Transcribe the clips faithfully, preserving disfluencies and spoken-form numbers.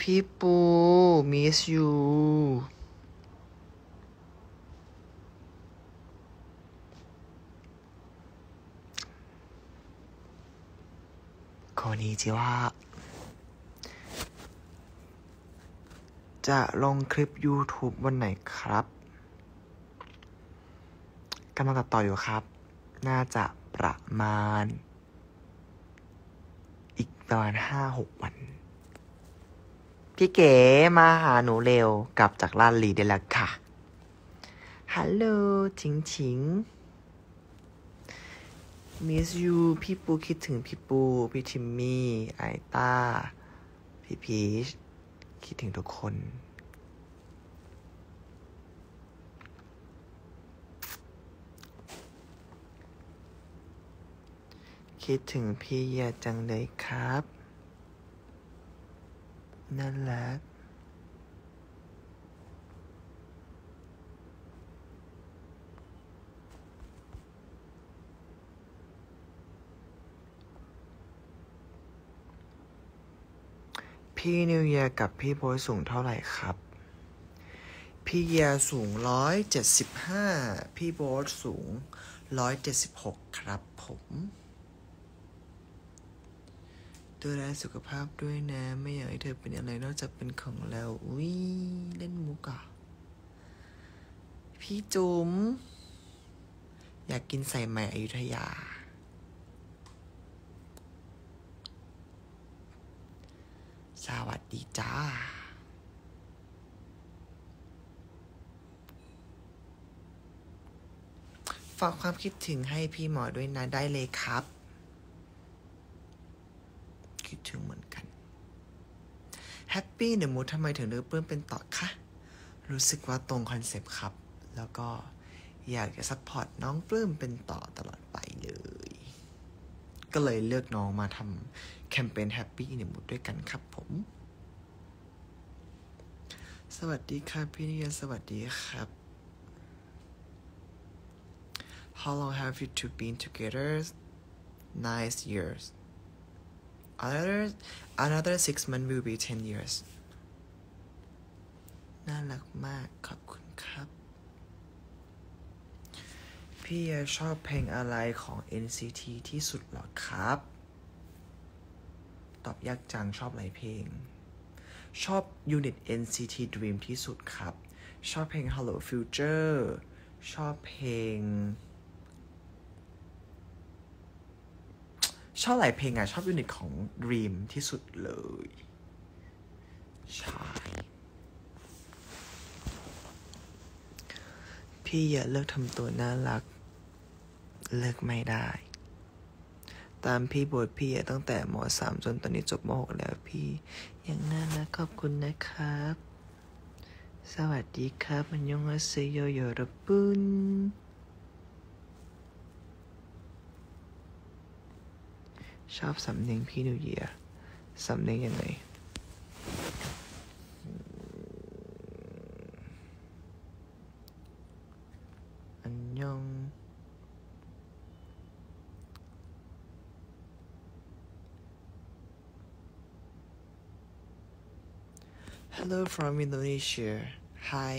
พี่ปู miss you こんにちはจะลงคลิป YouTube วันไหนครับกำลังตัดต่ออยู่ครับน่าจะประมาณอีกประมาณ ห้าหก วันพี่เก๋มาหาหนูเร็วกลับจากลาดลีได้แล้วค่ะฮัลโหลชิงชิง miss you พี่ปูคิดถึงพี่ปูพี่ทิมมี่ไอต้าพี่พีชคิดถึงทุกคนคิดถึงพี่เยียจังเลยครับน่ารักพี่นิวเยียกับพี่โบยสูงเท่าไหร่ครับพี่เยียสูงร้อยเจ็ดสิบห้าพี่โบยสูงร้อยเจ็ดสิบหกครับผมดูแลสุขภาพด้วยนะไม่อยากให้เธอเป็นอะไรนอกจากเป็นของเราอุ้ยเล่นมุกอ่ะพี่จุ๋มอยากกินใส่ไหมอยุธยาสวัสดีจ้าฝากความคิดถึงให้พี่หมอด้วยนะได้เลยครับคิดถึงเหมือนกันแฮปปี้เดอะมูดทำไมถึงเลือกปลื้มเป็นต่อคะรู้สึกว่าตรงคอนเซปต์ครับแล้วก็อยากจะซัพพอร์ตน้องปลื้มเป็นต่อตลอดไปเลยก็เลยเลือกน้องมาทำแคมเปญแฮปปี้เดอะมูดด้วยกันครับผมสวัสดีครับพี่นิยสวัสดีครับ How long have you two been together? Nine years. Another another six months will be ten years. น่ารักมากขอบคุณครับพี่ชอบเพลงอะไรของ เอ็น ซี ที ที่สุดหรอครับตอบยากจังชอบหลายเพลงชอบยูนิต เอ็น ซี ที Dream ที่สุดครับชอบเพลง Hello Future ชอบเพลงชอบหลายเพลงอ่ะชอบยูนิตของ Dream ที่สุดเลยใช่พี่อย่าเลิกทำตัวน่ารักเลิกไม่ได้ตามพี่บทพี่ตั้งแต่ม.สาม จนตอนนี้จบม.หก แล้วพี่ยังน่ารักขอบคุณนะครับสวัสดีครับมันยงอาเซโยโยระปุนชอบสำเนียงพี่นิวเยียร์สำเนียงยังไงอันยองHello from Indonesia. Hi.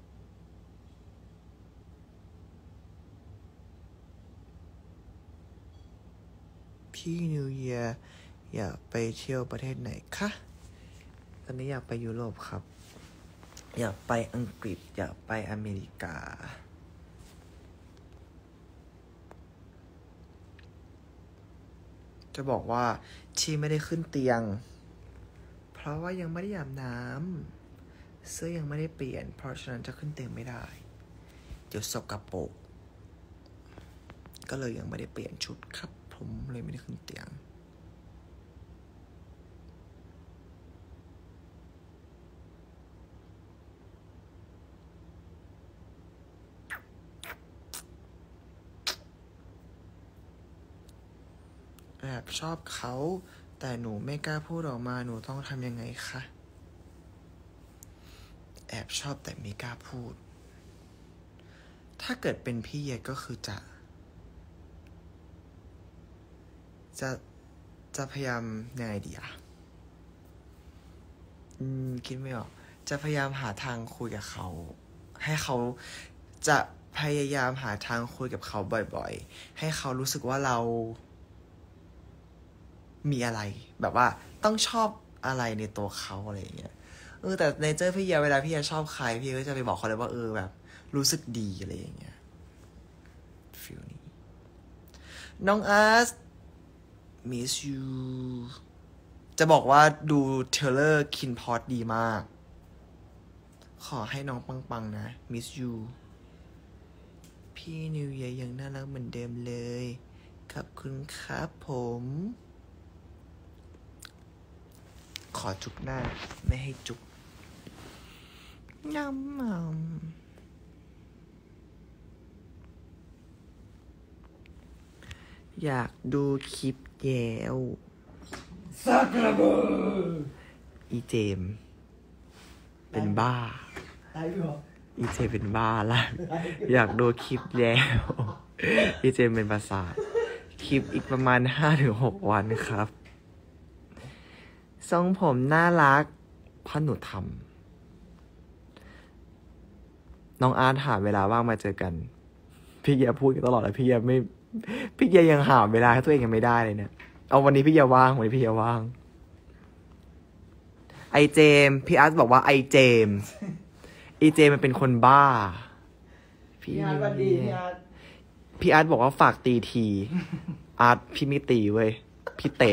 พี่นิวเยียร์อยากไปเที่ยวประเทศไหนคะตอนนี้อยากไปยุโรปครับอยากไปอังกฤษอยากไปอเมริกาจะบอกว่าที่ไม่ได้ขึ้นเตียงเพราะว่ายังไม่ได้อาบน้ำเสื้อยังไม่ได้เปลี่ยนเพราะฉะนั้นจะขึ้นเตียงไม่ได้เดี๋ยวสกปรกก็เลยยังไม่ได้เปลี่ยนชุดครับผมเลยไม่ได้ขึ้นเตียงแอบชอบเขาแต่หนูไม่กล้าพูดออกมาหนูต้องทำยังไงคะแอบชอบแต่ไม่กล้าพูดถ้าเกิดเป็นพี่เยก็คือจะจะจะพยายามยังไงดีอะอืมคิดไม่ออกจะพยายามหาทางคุยกับเขา ให้เขาจะพยายามหาทางคุยกับเขาบ่อยๆให้เขารู้สึกว่าเรา มีอะไรแบบว่าต้องชอบอะไรในตัวเขาอะไรอย่างเงี้ยเออแต่ในเจอพี่ยาเวลาพี่ยาชอบใครพี่ก็จะไปบอกเขาเลยว่าเออแบบ รู้สึกดีอะไรอย่างเงี้ยฟีลนี้น้องอาร์ต miss you จะบอกว่าดูเทเลอร์คินพอดดีมาก ขอให้น้องปังๆนะ miss you พี่นิวเยียยังน่ารักเหมือนเดิมเลยขอบคุณครับผมขอจุกหน้าไม่ให้จุกย้ำมอยากดูคลิปแยวสักระเบิดอีเจมเป็นบ้าอีเจมเป็นบ้าละอยากดูคลิปแยวอีเจมเป็นประสาทคลิปอีกประมาณ ห้าถึงหก วันครับทรงผมน่ารักเพราะหนูทำน้องอาร์ตหาเวลาว่างมาเจอกันพี่แยพูดตลอดเลยพี่แยไม่พี่แยยังหาเวลาให้ตัวเองยังไม่ได้เลยเนี่ยเอาวันนี้พี่แยว่างวันนี้พี่แยว่างไอเจมพี่อาร์ตบอกว่าไอเจมไอเจมมันเป็นคนบ้าพี่อาร์ตสวัสดีพี่อาร์ตพี่อาร์ตบอกว่าฝากตีทีอาร์ตพี่ไม่ตีเว้ยพี่เตะ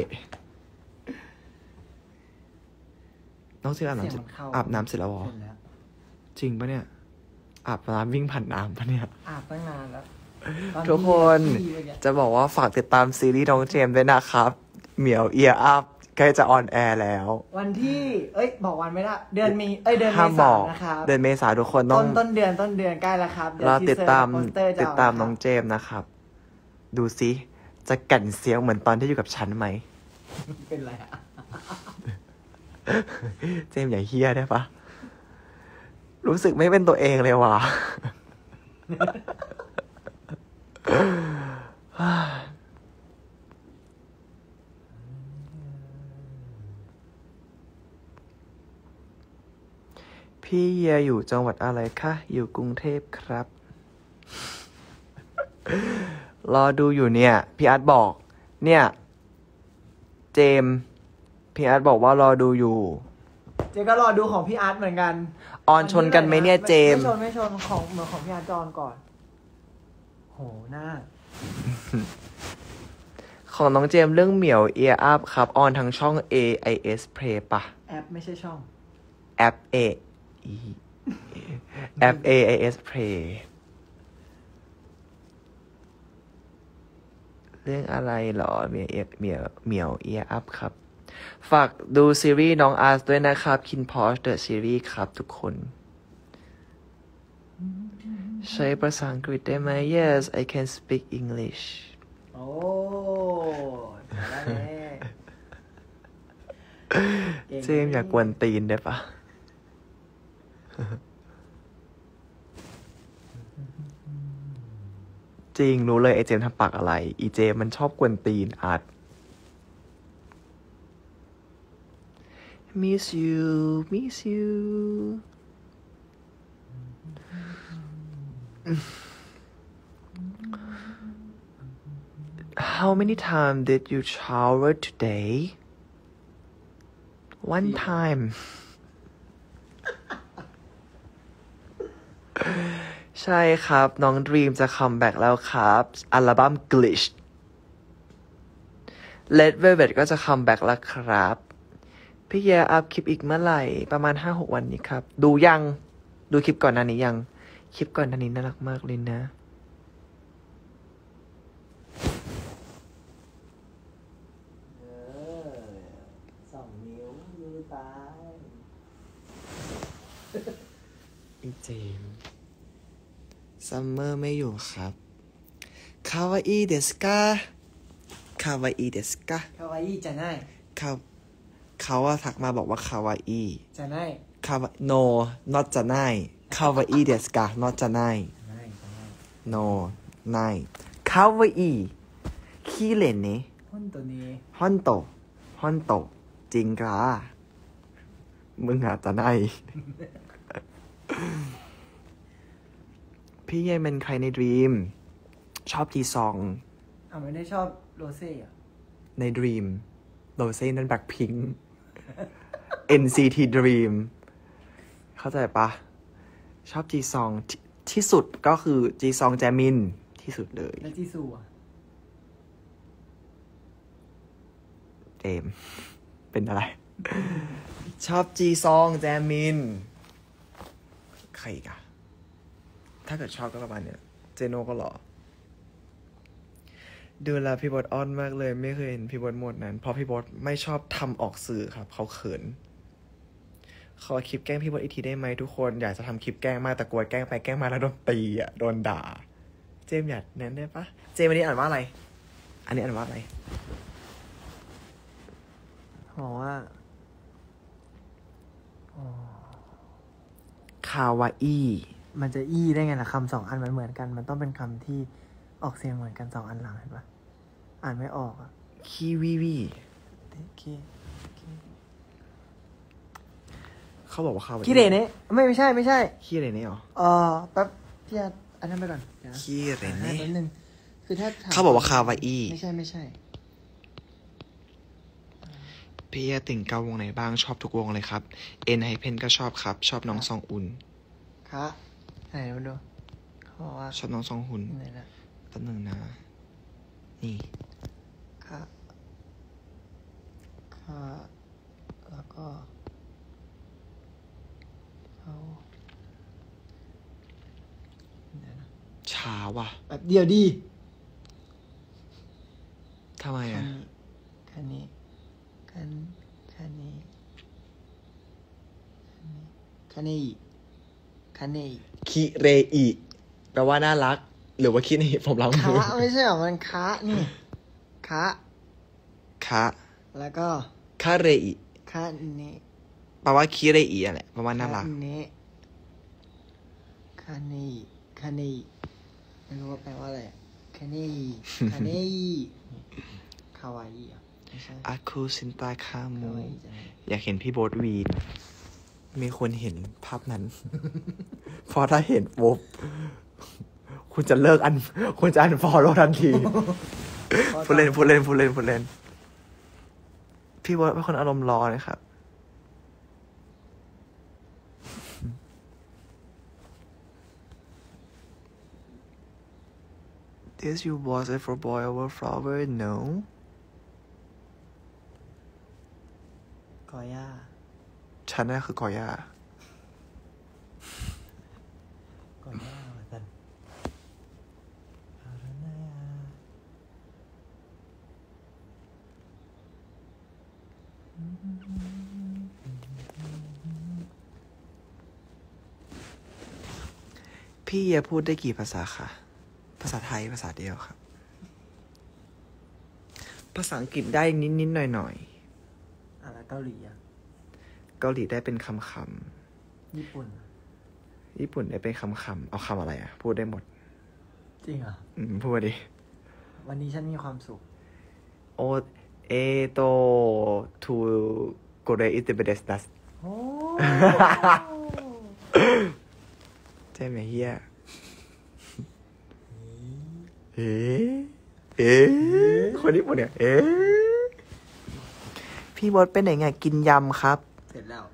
น้องเจมอาบน้ำเสร็จอาบน้ำเสร็จแล้วหรอจริงปะเนี่ยอาบน้ำวิ่งผ่านน้ำปะเนี่ยอาบตั้งนานแล้วทุกคนจะบอกว่าฝากติดตามซีรีส์น้องเจมด้วยนะครับเหมียวเอียร์อัพใกล้จะออนแอร์แล้ววันที่เอ้ยบอกวันไม่ได้เดือนมีเอ้ยเดือนเมษายนนะครับเดือนเมษายนทุกคนต้องต้นเดือนต้นเดือนใกล้แล้วครับเราติดตามติดตามน้องเจมนะครับดูซิจะกั่นเสียงเหมือนตอนที่อยู่กับฉันไหมเป็นไรอะเจมอย่าเฮี้ยได้ปะรู้สึกไม่เป็นตัวเองเลยว่ะพี่เยียอยู่จังหวัดอะไรคะอยู่กรุงเทพครับรอดูอยู่เนี่ยพี่อาร์ตบอกเนี่ยเจมพี่อาร์ตบอกว่ารอดูอยู่เจก็รอดูของพี่อาร์ตเหมือนกันออนชนกันไหมเนี่ยเจมไม่ชนไม่ชนของเหมือนของพี่อาร์ตจอนก่อนโหหน้าของน้องเจมเรื่องเหมียวเอียร์อัพครับออนทางช่อง เอ ไอ เอส Play ปะแอปไม่ใช่ช่องแอป A แอป เอ ไอ เอส Play เรื่องอะไรหรอเหมียวเหมียวเหมียวเอียร์อัพครับฝากดูซีรีส์น้องอาร์ตด้วยนะครับ Kin Porsche The Series ครับทุกคนใช้ภาษาอังกฤษได้ไหม Yes I can speak English โอ้ได้เลยเจมอยากกวนตีนได้ปะจริงรู้เลยไอเจมทำปากอะไรอีเจมมันชอบกวนตีนอาร์ต miss you miss you how many times did you shower today one time ใช่ครับน้องดรีมจะคัมแบ็กแล้วครับอัลบั้ม Glitch Red Velvet ก็จะคัมแบ็กแล้วครับพี่แยอัพคลิปอีกเมื่อไหร่ประมาณ ห้าหก วันนี้ครับดูยังดูคลิปก่อนหน้านี้ยังคลิปก่อนหน้านี้น่ารักมากเลยนะเออสองนิ้วมือซ้ายอีเจมซัมเมอร์ไม่อยู่ครับคาวาอิเดสกาคาวาอิเดสกาคาวาอิจะได้เขาเขาว่าทักมาบอกว่าคาวาอิจะได้คาวา no not จะไนคาวาอิเดสกา not จะไน no ไนคาวาอิขี้เล่นนี่ฮอนโตนี้ฮอนโตฮอนโตจริงกะมึงอาจจะได้ พี่เยเป็นใครในดรีมชอบจีซองอ่ะไม่ได้ชอบโรเซ่อะในดรีมโรเซ่นั่นแบ็คพิงค์ เอ็น ซี ที Dream เข้าใจปะชอบจีซองทที่สุดก็คือจีซองแจมินที่สุดเลยแล้วจีซูอ่ะเจมส์เป็นอะไร ชอบจีซองแจมินใครอีกอะถ้าเกิดชอบก็ประมาณเนี้ยเจโนก็หล่อดูแลพี่บอสอ้อนมากเลยไม่เคยเห็นพี่บอสหมดนั้นเพราะพี่บอสไม่ชอบทำออกสื่อครับเขาเขินขอคลิปแกล้งพี่บอสอีกทีได้ไหมทุกคนอยากจะทำคลิปแกล้งมากแต่กลัวแกล้งไปแกล้งมาแล้วโดนตีอ่ะโดนด่าเจมส์อยากแนั้นได้ปะเจมส์อันนี้อ่านว่าอะไรอันนี้อ่านว่าอะไรบอกว่าอ๋อคาวาอี้มันจะอี้ได้ไงล่ะคำสองอันมันเหมือนกัน มันต้องเป็นคำที่ออกเสียงเหมือนกันสองอันหลังเห็นปะอ่านไม่ออกอ่ะคีวีวีโอเคเขาบอกว่าคาวาอี้คิเรเนะไม่ไม่ใช่ไม่ใช่คีเรเน่หรอเออแป๊บพี่อาอันนั้นไปก่อนเดี๋ยวนะคีเรอ่าเน่แป๊บนึงคือถ้าถมเขาบอกว่าคาวาอี้ไม่ใช่ไม่ใช่พี่แย่ติ่งเกาวงไหนบ้างชอบทุกวงเลยครับเอ็นไฮเพนก็ชอบครับ ชอบน้องซองอุนคะไหนมาดูเขาบอกว่าชอบน้องซองหุนไหนนะแป๊บนึงนะ นี่คะคะแล้วก็เขาเดี๋ยวนะช้าว่ะแบบเดียวดีทำไมคัอ่ะนคันนี้คันคันนี้คันนี้คันนี้คิเรอิแปลว่าน่ารัก หรือว่าคิดนี่ผมล้างคะมือไม่ใช่หรอมันคะนี่คะคะแล้วก็คาเรอิคันนี้แปลว่าคิเรอิอ่ะแหละแปลว่าน่ารักคันนี้คันนี้คันนี้ไม่รู้ว่าแปลว่าอะไรคันนี้คันนี้คาวาอิอ่ะไม่ใช่อาคูซินตาคาคามูวาอิจังเลยอยากเห็นพี่โบ๊ทวีน มีคนเห็นภาพนั้น พอถ้าเห็นปุ๊บ คุณจะเลิกอัน คุณจะอันฟอลโล่ทันที พูดเล่นพูดเล่นพูดเล่นพูดเล่น พี่โบ๊ทเป็นคนอารมณ์ร้อนนะครับ This you was it for boy over flower no กอย่าฉันน่ะคือกอย่าก่อนหน้ามาตันเอาละนะพี่เยพูดได้กี่ภาษาคะ ภาษาไทยภาษาเดียวครับ ภาษาอังกฤษได้นิดนิดหน่อยหน่อยอะไรเกาหลีอ่ะๆเกาหลีได้เป็นคำคญี่ปุ่นำญี่ปุ่นได้เป็นคำคำเอาคำอะไรอ่ะ พูดได้หมดจริงเหรออืมพูดมาดิวันนี้ฉันมีความสุขโอเอโตทูโกเรอิเตเบเดสดัสโอ้ใช่ไหมเฮียเอ๊ะเอ๊ะคนญี่ปุ่นเนี่ย เอ๊ะพี่บอสเป็นไหนไงกินยำครับเสร็จแล้ว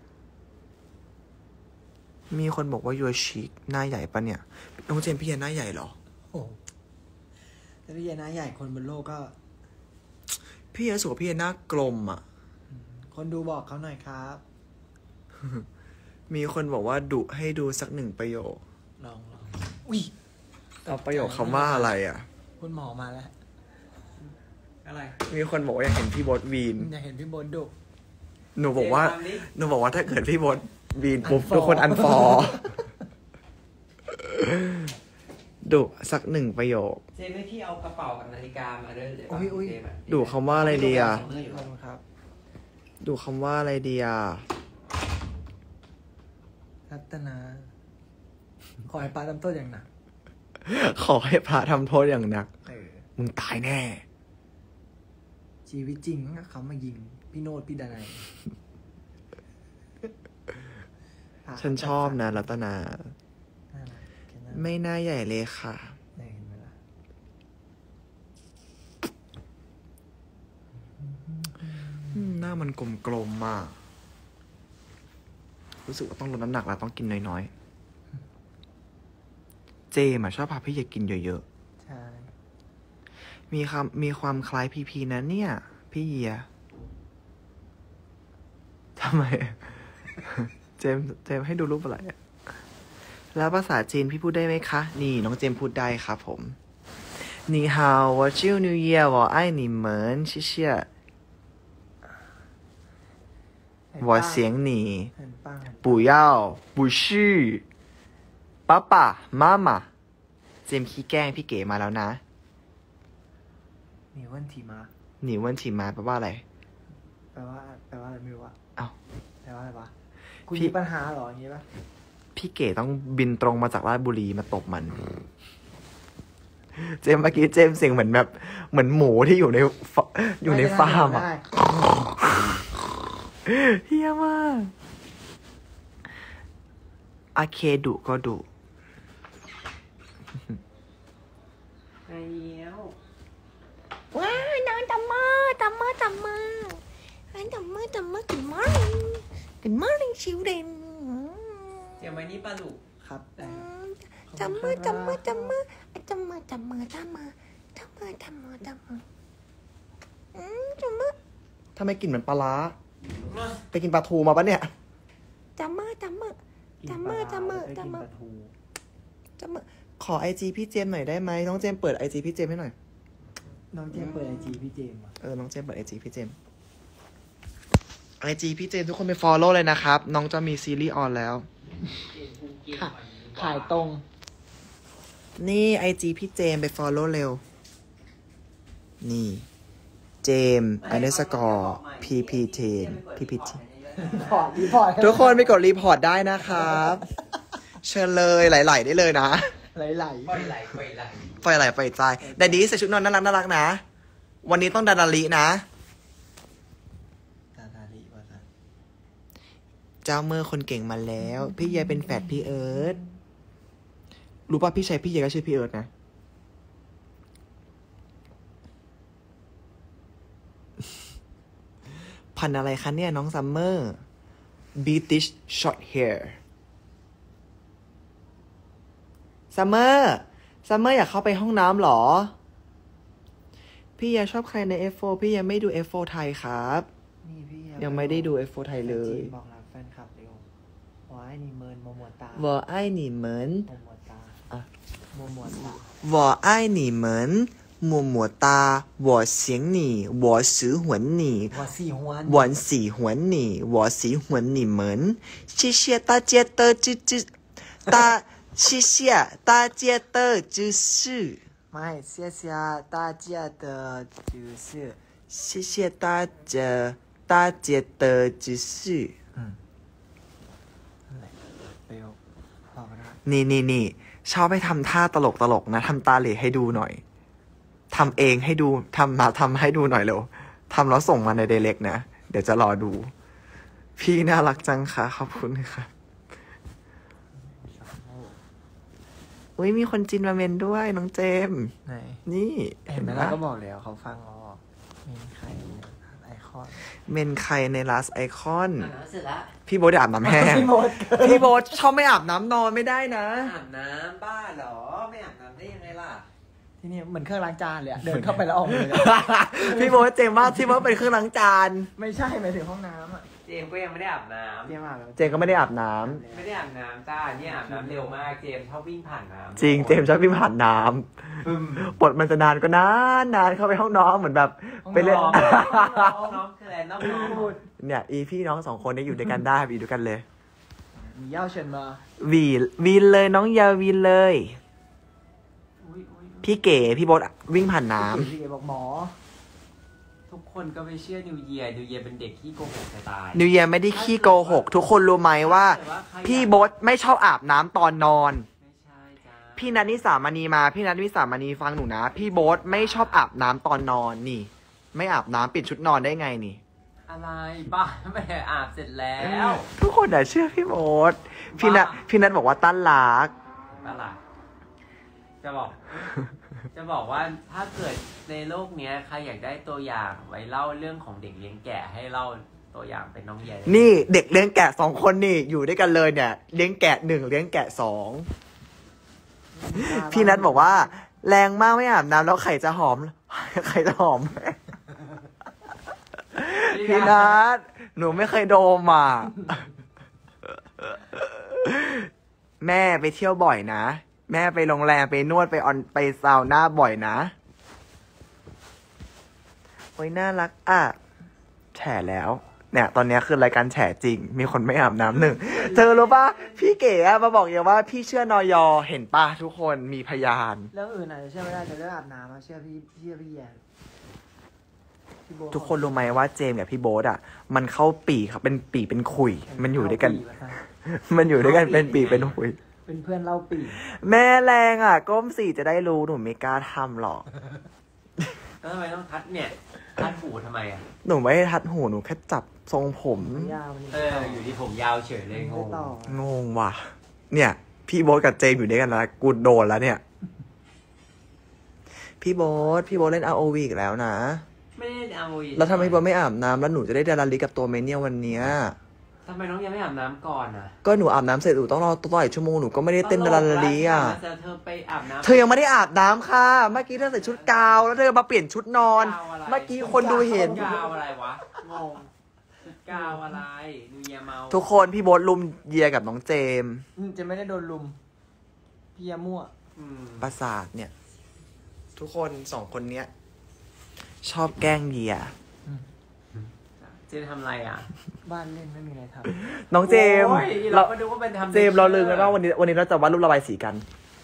มีคนบอกว่ายูชิหน้าใหญ่ปะเนี่ย น้องเจมส์พี่เฮียหน้าใหญ่เหรอโอ้แต่พี่เยนะใหญ่คนบนโลกก็พี่เฮียรู้สึกว่าพี่เฮียหน้ากลมอ่ะคนดูบอกเขาหน่อยครับมีคนบอกว่าดุให้ดูสักหนึ่งประโยคลองลองอุ้ยเอาประโยคคำว่าอะไรอ่ะคุณหมอมาแล้ว อะไรมีคนบอกว่าอยากเห็นพี่บอสวีนอยากเห็นพี่บนดุหนูบอกว่าเจมส์ทำดิหนูบอกว่าถ้าเกิดพี่บอสวีนปุ๊บ unfollow ทุกคนอันฟอร์ดุสักหนึ่งประโยคเจมไม่ที่เอากระเป๋ากับนาฬิกามาด้วยเดี๋ยวอุ้ยอุ้ยเจมอะดุคำว่าอะไรดีอ่ะเมื่อยู่ขอบคุณครับดุคำว่าอะไรดีอ่ะรัตนา ขอให้ป้าทำโทษอย่างหนักขอให้พระทำโทษอย่างหนักเออมึงตายแน่ชีวิตจริงเขามายิง พี่โนดพี่ดนัยฉันชอบนะรัตนาน่ารักแค่นั้นไม่น่าใหญ่เลยค่ะได้เห็นไหมล่ะอืมหน้ามันกลมๆมาก รู้สึกว่าต้องลดน้ำหนักแล้วต้องกินน้อยๆ เจมอะชอบพาพี่เยกินเยอะใช่ๆ มีคำมีความคล้ายพีพีนะเนี่ย พี่เยียทำไม เจมส์เจมส์ให้ดูรูปอะไรอะแล้วภาษาจีนพี่พูดได้ไหมคะ นี่น้องเจมส์พูดได้ครับผม你好我祝 New Year 我爱你们谢谢我想你เห็นป้าเห็น不要不是ป้าป้ามามาเจมส์ขี้แกล้งพี่เก๋มาแล้วนะมีวันทีมาหนีวันถีมาแปลว่าอะไรแปลว่าแปลว่าอะไรไม่รู้อะอ้าวแปลว่าอะไรวะคุณพี่มีปัญหาเหรออย่างงี้ปะพี่เก๋ต้องบินตรงมาจากราชบุรีมาตบมัน เจมส์เมื่อกี้เจมส์เสียงเหมือนแบบ เหมือนหมูที่อยู่ในฟอยู่ในฟาร์มอะได้เฮียมากอาเคดุก็ดุไอ้เหี้ยวว้าวน้องตำมือตำมือตำมือน้องตำมือตำมือ good morning good morning children เจียมไว้นี่ปลาดุกครับได้ตำมือตำมือตำมือตำมือตำมือตำมือตำมือตำมือตำมืออืมตำมือทำไมกลิ่นเหมือนปลาร้าไปกินปลาทูมาปะเนี่ยตำมือตำมือกินตำปมืลาอตำมือแล้วก็กินตำมือปลาทูตำมือขอไอจีพี่เจมส์หน่อยได้ไหมน้องเจมส์เปิดไอจีพี่เจมส์ให้หน่อยน้องเจมส์เปิดไอจีพี่เจมส์อะเออ น้องเจมส์เปิดไอจีพี่เจมส์ไอจีพี่เจมส์ทุกคนไป follow เลยนะครับ น้องจะมีซีรีส์ออนแล้วค่ะขายตรงนี่ไอจีพี่เจมส์ไป follow เร็ว นี่ เจมส์ underscore พีพีเทน พีพีเทนพอร์ตรีพอร์ตทุกคนไปกดรีพอร์ตได้นะครับ เชิญเลยไหลๆได้เลยนะไหลปล่อยไหลปล่อยไหลไฟไหลไฟใจแดดดี้ใส่ชุดนอนน่ารักน่ารักนะ วันนี้ต้องดาดาลินะๆตาตาลีว่าสันเจ้าเมื่อคนเก่งมาแล้ว พี่เยเป็นแฝดพี่เอิร์ธรู้ป่ะพี่ชายพี่เยก็ชื่อพี่เอิร์ธนะ พันธุ์อะไรคะเนี่ยน้องซัมเมอร์ British Short Hair ซัมเมอร์ซัมเมอร์อยากเข้าไปห้องน้ำหรอ พี่ยาชอบใครใน เอฟ โฟร์ พี่ยาไม่ดู เอฟ โฟร์ ไทยครับนี่พี่ยังไม่ได้ดู เอฟ โฟร์ ไทยเลยจีบอกรักแฟนคลับเร็วว้ายนี่เมินโมโมตา我爱你们โมโมตาอ่ะโมโมตา我爱你们么么哒我想你我喜欢你ว่าสี่ฮวน我喜欢你我喜欢你们谢谢大家的支持大谢谢大家的支持ไม่เสียเสียตาเจียเตอจือซื่อ谢谢大家大家的支持นั่นแหละเร็วบอกนะนี่นี่นี่ชอบให้ทำท่าตลกตลกนะทำตาเหล่ให้ดูหน่อยทำเองให้ดูทำมาทำให้ดูหน่อยเร็วทำแล้วส่งมาในเดเล็กนะ เดี๋ยวจะรอดู พี่น่ารักจังค่ะขอบคุณค่ะอุ้ยมีคนจีนมาเมนด้วยน้องเจมส์ไหนนี่เห็นไหมปะล่ะก็บอกแล้วเขาฟังออกมีใครไอคอนเมนใครในลาสไอคอนอาบน้ำเสร็จละพี่โบ๊ทอาบน้ำแห้งพี่โมดพี่โบ๊ทชอบไม่อาบน้ำนอนไม่ได้นะอาบน้ำบ้าเหรอ ไม่อาบน้ำได้ยังไงล่ะที่นี่เหมือนเครื่องล้างจานเลยอะเดินเข้าไปแล้วออกเลยอะพี่โบ๊ทเจมส์ว่าที่ว่าเป็นเครื่องล้างจานไม่ใช่หมายถึงห้องน้ำอะเจมส์ก็ยังไม่ได้อาบน้เรียกว่าแล้วเจมส์ก็ไม่ได้อาบน้ำำไม่ได้อาบน้ำจ้าเนี่ยอาบน้ำเร็วมาก เจมส์ชอบวิ่งผ่านน้ำจริงเจมส์ชอบพี่ผ่านน้ำปึ้มบทมันจะนานก็นานนานเข้าไปห้องน้องเหมือนแบบไปเล่นน้องน้องคืออะไรน้องน้องพูดเนี่ยอีพี่น้องสองคนนี้อยู่ด้วยกันได้อยู่ด้วยกันเลยมีเย่าเชิญมาวีวีนเลยน้องยาวีนเลยอุ๊ยอุ๊ยพี่เก๋พี่โบ๊ทวิ่งผ่านน้ำพี่เอบอกหมอทุกคนก็ไปเชื่อนิวเยียร์นิวเยียร์เป็นเด็กที่โกหกจะตายนิวเยียไม่ได้ขี้โกหก ทุกคนรู้ไหมว่าแต่ว่าใครอยากพี่โบ๊ทไม่ชอบอาบน้ำตอนนอนไม่ใช่จ้าพี่นัทนิสามณีมาพี่นัทนิสามณีฟังหนูนะ พี่โบ๊ทไม่ชอบอาบน้ำตอนนอนนี่ ไม่อาบน้ำปิดชุดนอนได้ไงนี่ออะไรบ้าไม่ได้อาบเสร็จแล้วทุกคนอะเชื่อพี่โบ๊ทพี่นัทพี่นัทบอกว่าตั้นรักอะไรจะบอก จะบอกว่าถ้าเกิดในโลกเนี้ยใครอยากได้ตัวอย่างไว้เล่าเรื่องของเด็กเลี้ยงแกะให้เล่าตัวอย่างเป็นน้องใหญ่นี่เด็กเลี้ยงแกะสองคนนี่อยู่ด้วยกันเลยเนี่ยเลี้ยงแกะหนึ่งเลี้ยงแกะสองพี่นัทบอกว่า แรงมากไม่อาบน้ำแล้วไข่จะหอมไข่จะหอม พี่นัทหนูไม่เคยโดมอ่ะ แม่ไปเที่ยวบ่อยนะแม่ไปโรงแรมไปนวดไปออนไปซาวน่าบ่อยนะโอ้ยน่ารักอ่ะแฉแล้วเนี่ยตอนนี้คือรายการแฉจริงมีคนไม่อาบน้ำหนึ่งเธอรู้ปะพี่เก๋มาบอกอย่างว่าพี่เชื่อนอยเห็นปะทุกคนมีพยานเรื่องอื่นอาจจะเชื่อไม่ได้แต่เรื่องอาบน้ำอะเชื่อพี่เชื่อพี่แย่พี่โบ๊ททุกคนรู้ไหมว่าเจมส์กับพี่โบ๊ทอ่ะมันเข้าปีครับเป็นปีเป็นขุยมันอยู่ด้วยกัน มันอยู่ด้วยกันเป็นปีเป็นขุยเป็นเพื่อนเล่าปีแม่แรงอ่ะก้มสี่จะได้รู้หนูไม่กล้าทำหรอกแล้วทำไมต้องทัดเนี่ยทัดหูทำไมอ่ะหนูไม่ได้ทัดหูหนูแค่จับทรงผมยาวมันเอออยู่ที่ผมยาวเฉยเลยงไม่งต่องงว่ะเนี่ยพี่โบ๊ทกับเจมส์อยู่ด้วยกันแล้วกูโดนแล้วเนี่ยพี่โบ๊ทพี่โบ๊ทเล่น อาร์ โอ วี อีกแล้วนะไม่ได้เอาอีกแล้วทำไมพี่โบ๊ทไม่อาบน้ำแล้วหนูจะได้ดาราลิกับตัวเมเนี่ยวันเนี้ยทำไมน้องยังไม่อาบน้ำก่อนอ่ะก็หนูอาบน้ำเสร็จหนูต้องรอตัวต่อยชั่วโมงหนูก็ไม่ได้เต้นดาราลิอ่ะเธอไปอาบน้ำเธอยังไม่ได้อาบน้ำค่ะเมื่อกี้เธอใส่ชุดกาวแล้วเธอมาเปลี่ยนชุดนอนกาวอะไรเมื่อกี้คนดูเห็นกาวอะไรวะงงชุดกาวอะไรนูเยียเมาทุกคนพี่โบ๊ทลุมเยียกับน้องเจมส์อืมจะไม่ได้โดนลุมพี่ยามั่วอืมประสาทเนี่ย ทุกคนสองคนเนี้ยชอบแกล้งเยียเจมทำอะไรอ่ะบ้านเล่นไม่มีอะไรทน้องเจมส์โอ้ยเราก็ดูว่าเป็นทำเจมส์เราลืมกันว่าวันนี้วันนี้เราจะวาดรูประบายสีกัน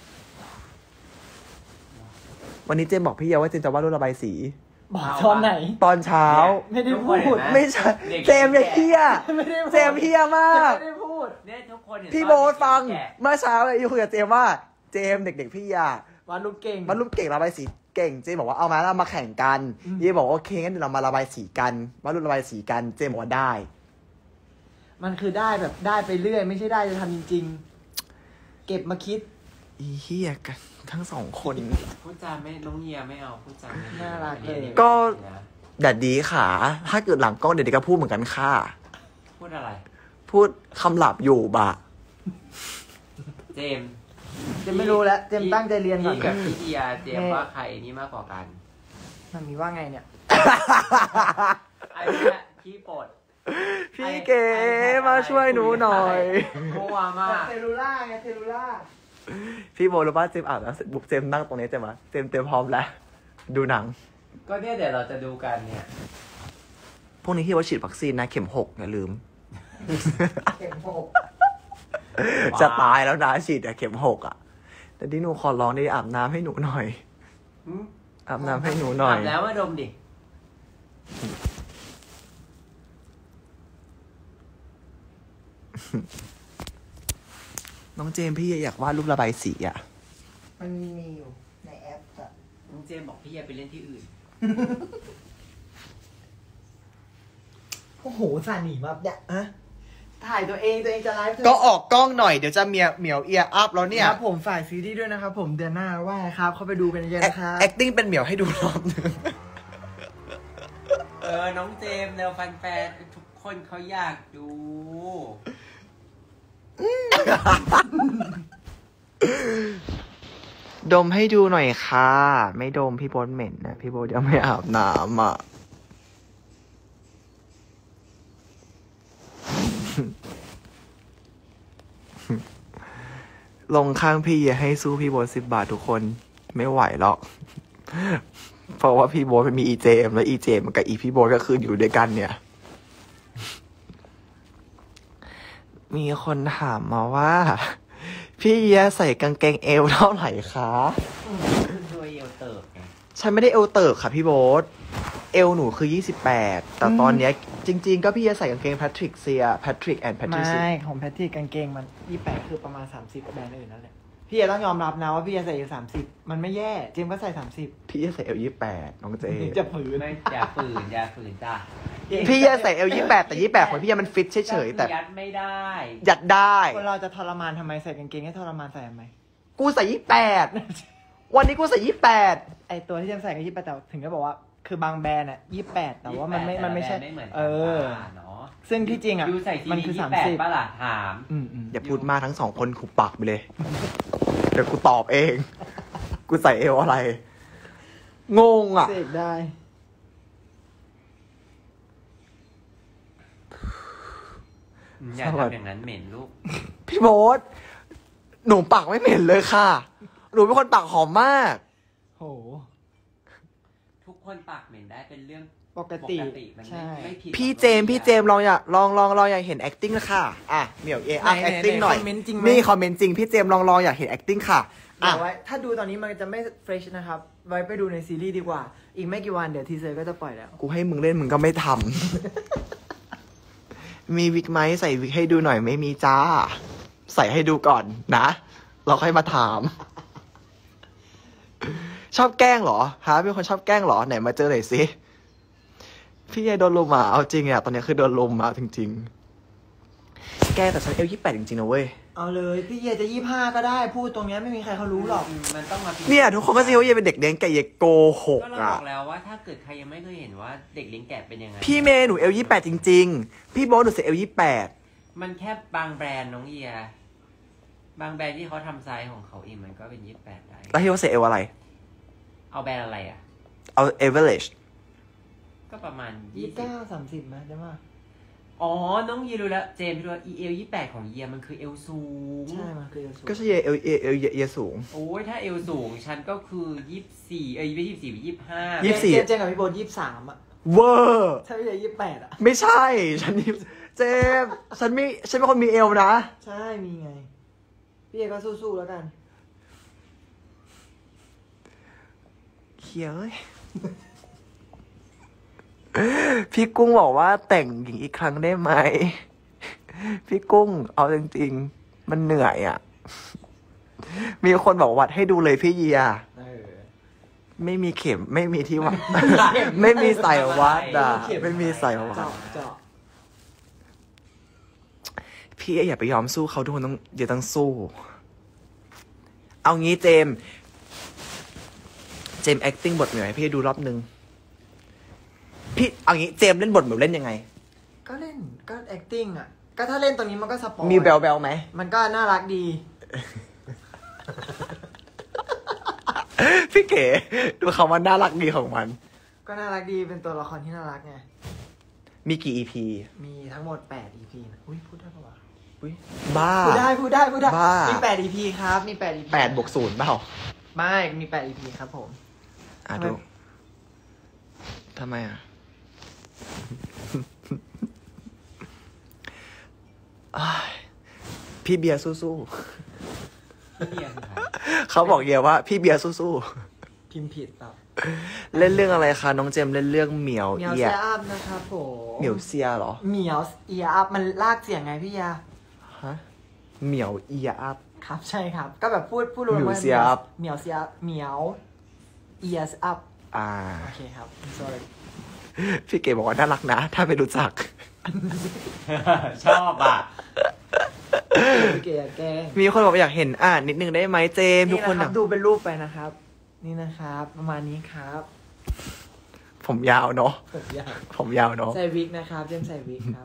วันนี้เจมส์บอกพี่เยียว่าเจมส์จะวาดรูประบายสีำบอกตอนไหนตอนเช้าไม่ได้พูดไม่ใช่เจมส์อย่าเฮียไม่ได้พูดเจมส์เฮียมากไม่ได้พูดเนี่ยทุกคนเห็นพี่โบ๊ทฟังแกะเมื่อเช้าเลยอยู่คุยกับเจมส์ว่าเจมส์เด็กๆพี่อะวาดรูปเก่งวาดรูปเก่งระบายสีเก่งเจมส์บอกว่าเอามาเรามาแข่งกันอืมเย่บอกว่าโอเคงั้นเดี๋ยวเรามาระบายสีกันวาดรูประบายสีกันเจมส์บอกว่าได้มันคือได้แบบได้ไปเรื่อย ไม่ใช่ได้จะทำจริง ๆ เก็บมาคิดอีเฮียกันทั้งสองคนพูดจาไม่น้องเยียไม่เอาพูดจาไม่ดีน่ารักเลยก็ แดดดีขาถ้าเกิดหลังกล้องเด็กๆก็พูดเหมือนกันค่ะพูดอะไรพูดคำหลับอยู่บะเจมส์เจมไม่รู้แล้วเจมตั้งใจเรียนก่อนพี่กับพี่เยียเจมส์แม่ว่าใครนี่มากกว่ากันมันมีว่าไงเนี่ยไอ้เนี่ยขี้ปดพี่เก๋มาช่วยหนูหน่อยมัวมากเซลูล่าไงเซลูล่าพี่โบรู้ป่ะเจมส์อาบแล้วเสร็จปุ๊บเจมส์นั่งตรงนี้เจมส์มาเจมส์เตรียมพร้อมแล้ว ดูหนังก็เนี่ยเดี๋ยวเราจะดูกันเนี่ยพวกนี้ที่ว่าฉีดวัคซีนนะเข็มหกอย่าลืมเข็มหกจะตายแล้วนะฉีดอะเข็มหกอ่ะ แต่ที่หนูขอร้องได้อาบน้ำให้หนูหน่อยหืมอาบน้ำให้หนูหน่อยอาบแล้วมาดมดิน้องเจมส์พี่อยากวาดรูประบายสีอ่ะมันมีอยู่ในแอปอะน้องเจมส์บอกพี่เยียไปเล่นที่อื่นโอ้โหสาหนีมาเนี่ยอะถ่ายตัวเองตัวเองจะไลฟ์ก็ออกกล้องหน่อยเดี๋ยวจะเมียเหมียวเอียอัพแล้วเนี่ยครับผมฝ่ายซีรีส์ด้วยนะครับผมเดือนหน้าว่าครับ เข้าไปดูกันเยอะๆนะครับ acting เป็นเหมียวให้ดูรอบหนึงเออ น้องเจมส์เร็วแฟนๆทุกคนเขาอยากดูดมให้ดูหน่อยค่ะ ไม่ดมพี่โบ๊ทเหม็นนะพี่โบ๊ทยังไม่อาบน้ำอ่ะ ลงข้างพี่อย่าให้สู้พี่โบ๊ทสิบบาททุกคนไม่ไหวหรอก เพราะว่าพี่โบ๊ทมันมีอีเจมแล้วอีเจมกับอีพี่โบ๊ทก็คืออยู่ด้วยกันเนี่ย มีคนถามมาว่า พี่เยียใส่กางเกงเอวเท่าไหร่คะตัวเอวเติบไงฉันไม่ได้เอวเติบค่ะพี่โบ๊ทเอวหนูคือยี่สิบแปดแต่ตอนเนี้ยจริงๆก็พี่เยียใส่กางเกงแพทริกเซียแพทริกแอนด์แพทริกไม่ของแพทตี้กางเกงมันยี่แปดคือประมาณสามสิบแบรนด์อื่นนั่นแหละพี่เอต้องยอมรับนะว่าพี่เอใส่อยู่สามสิบมันไม่แย่เจมส์ก็ใส่สามสิบพี่จะใส่เอลยี่แปดน้องเจจะฝืนไม่อย่าฝืนอย่าฝืนจ้ะพี่จะใส่เอลยี่แปดแต่ยี่แปดของพี่มันฟิตเฉยๆแต่ยัดไม่ได้ยัดได้คนเราจะทรมานทำไมใส่กางเกงให้ทรมานใส่ทำไมกูใส่ยี่แปดวันนี้กูใส่ยี่แปดไอตัวที่เจมส์ใส่ก็ยี่สิบแปดแต่ถึงจะบอกว่าคือบางแบรนด์อ่ะยี่สิบแปดแต่ว่ามันไม่มันไม่ใช่ไม่เหมือนกันเออเนาะซึ่งที่จริงอ่ะดูใส่ซีมันรีคือส์สามแปดสิบป่ะล่ะถามอืมอืมอย่าพูดมากทั้งสองคนขุบปากไปเลย เดี๋ยวกูตอบเอง กูใส่เอลอะไร งงอ่ะเสกได้อย่าทำอย่างนั้นเหม็นลูกพี่โบ๊ทหนูปากไม่เหม็นเลยค่ะ หนูเป็นคนปากหอมมากโหทุกคนปากเหม็นได้เป็นเรื่องปกติมันใช่ไม่ไม่ผิดพี่เจมส์พี่เจมส์ลองอยากลองลองลองอยากเห็น acting นะค่ะ อ่ะเหมียวเออ่ะไหนไหน acting หน่อยคอมเมนต์จริงไหมมีคอมเมนต์จริง พี่เจมส์ลองลองอยากเห็น acting ค่ะเดี๋อ่ะยวไว้ถ้าดูตอนนี้มันจะไม่เฟรชนะครับ ไว้ไปดูในซีรีส์ดีกว่า อีกไม่กี่วันเดี๋ยวทีเซอร์ก็จะปล่อยแล้วกูให้มึงเล่นมึงก็ไม่ทำ มีวิกไหมใส่วิกให้ดูหน่อยไม่มีจ้า ใส่ให้ดูก่อนนะ เราค่อยมาถาม ชอบแกล้งเหรอฮะเป็นคนชอบแกล้งเหรอไหนมาเจอหน่อยสิพี่ยายโดนลุมอ่ะเอาจริงอ่ะตอนนี้คือโดนลุมอ่ะจริงๆแกแต่ฉันเอลยี่แปดจริงๆนะเว้ยเอาเลยพี่เยจะยี่ห้าก็ได้ พูดตรงเนี้ยไม่มีใครเขารู้หรอกมันต้องมาพิสูจเนี่ยทุกคนก็จะคิดว่าเยายเป็นเด็กเลี้ยงแกะเยายโกหกก็เราบอ่ะอกแล้วว่าถ้าเกิดใครยังไม่เคยเห็นว่าเด็กเลี้ยงแกะเป็นยังไงพี่เมย์หนูเอลยี่แปดจริงๆพี่โบ๊ทหนูใส่เอลยี่แปดมันแค่บางแบรนด์น้องเอีย บางแบรนด์ที่เขาทำไซส์ของเขาเองมันก็เป็นยี่สิบแปดได้แล้วพี่ว่าใส่เอลอะไรเอาแบรนด์อะไรอ่ะเอาเอเวอเรจก็ประมาณยี่ยี่สิบสิบเก้าสามสิบไหมใช่ไหมอ๋อ น้องเยียรู้แล้ว เจมส์พี่รู้ว่า เอลยี่สิบแปดของเยียมันคือเอลสูงใช่มันคือสูงก็ใช่เอลเอลเอลเอลเยสูงโอ้ยถ้าเอลสูง ฉันก็คือยี่สิบสี่เอ้ยไม่ยี่สิบสี่ยี่สิบห้ายี่สิบสี่เจมส์เจมส์กับพี่โบยี่สิบสามอ่ะเวอร์ใช่พี่เยยี่สิบแปดอ่ะไม่ใช่ฉันนี่เจมส์ฉันไม่ฉันเป็นคนมีเอลนะใช่มีไง พี่เยก็สู้ๆแล้วกันเฮียเอ้ย พี่กุ้งบอกว่าแต่งหญิงอีกครั้งได้ไหม พี่กุ้งเอาจริงๆ มันเหนื่อยอ่ะ มีคนบอกวัดให้ดูเลยพี่เยียเออไม่มีเข็มไม่มีที่วัด ไม่มีใส่วัดอ่ะไม่มีใส่วัดเจาะเจาะพี่อย่าไปยอมสู้เขาทุกคนต้องอย่าต้องสู้ เอางี้เจมส์เจมส์ acting บทเหมียวให้พี่ดูรอบนึง พี่เอางี้เจมส์เล่นบทเหมียวเล่นยังไงก็เล่นก็ acting อ่ะ ก็ถ้าเล่นตรงนี้มันก็สปอยมีแบลแบลไหมมันก็น่ารักดีพี่เก๋ดูคำว่าน่ารักดีของมันก็น่ารักดีเป็นตัวละครที่น่ารักไงมีกี่ อี พีมีทั้งหมดแปด อี พี นะอุ้ยพูดได้ปะวะอุ๊ยบ้าพูดได้พูดได้พูดได้บ้ามีมีแปด อี พี ครับ มีแปด อี พีแปดบวกศูนย์เปล่าไม่มีแปด อี พี ครับผมอ่ะทำไมดูทำไมอ่ะ อ้ายพี่เบียร์สู้พี่เยียคือใครๆ เขาบอกเยียว่าพี่เบียร์สู้พิมพ์ผิดเปล่าๆ เล่นเรื่องอะไรคะน้องเจมส์เล่นเรื่องเหมียวเหมียวเอีเซียยอัพนะครับผมเหมียวเซียเหรอเหมียวเอียอัพมันลากเสียงไงพี่ยาฮะ เหมียวเอียอัพครับใช่ครับ ก็แบบพูดพูดรวมๆเหมียวว่าเสียอัพเหมียวเสียเหมียวเอียสอัพอ่าโอเคครับ sorry พี่เก๋บอกว่าน่ารักนะ ถ้าไม่รู้จักชอบอ่ะพี่เก๋อย่าแกล้งมีคนบอกว่าอยากเห็นอ่านนิดนึงได้ไหมเจมส์ทุกคนนะครัอะบดูเป็นรูปไปนะครับ นี่นะครับ ประมาณนี้ครับผมยาวเนาะผมอยากผมยาวเนาะใส่วิกนะครับเจมส์ใส่วิกครับ